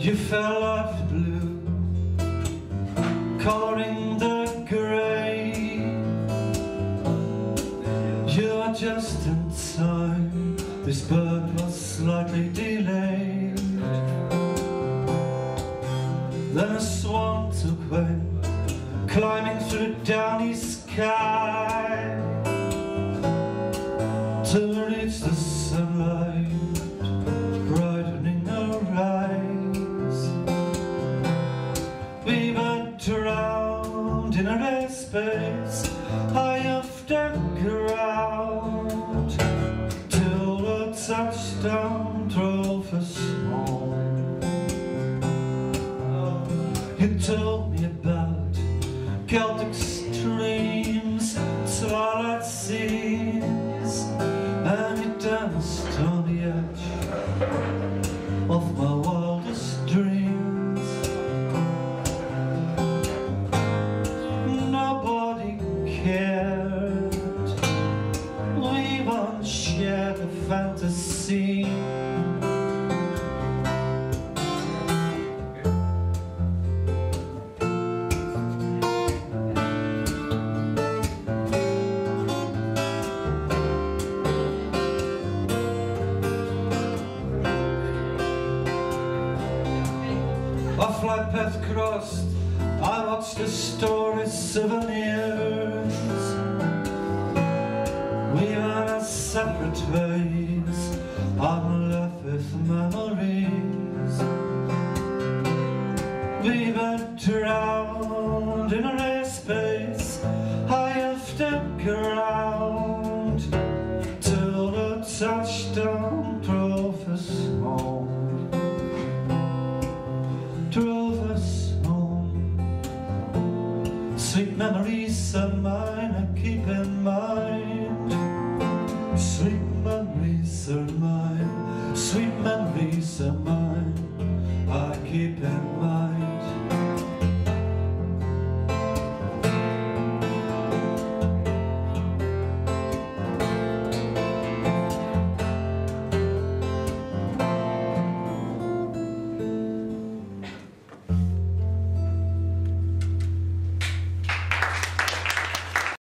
You fell out of the blue, coloring the grey. You are just in time, this bird was slightly delayed. Then a swan took wing, climbing through the downy sky, to reach the sunlight, brightening her eyes. We went around in a airspace high off the ground, till the touchdown drove us home. You told me about Celtic streams, twilight scenes, and you danced on the edge of my wildest dreams. Nobody cared, we once shared a fantasy. Our flight path crossed, I watched the stories, souvenirs. We went our separate ways, I'm left with memories. We went around in a airspace high off the ground, till the touchdown drove us home. Drove us home. Sweet memories are mine, I keep in mind. Sweet memories are mine, sweet memories are mine, I keep in mind.